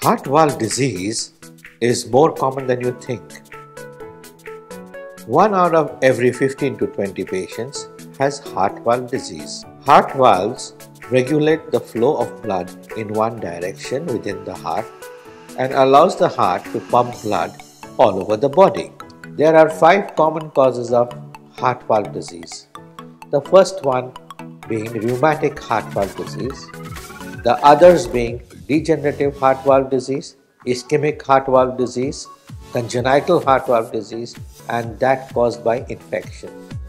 Heart valve disease is more common than you think. 1 out of every 15 to 20 patients has heart valve disease. Heart valves regulate the flow of blood in one direction within the heart and allows the heart to pump blood all over the body. There are 5 common causes of heart valve disease. The first one being rheumatic heart valve disease, the others being degenerative heart valve disease, ischemic heart valve disease, congenital heart valve disease, and that caused by infection.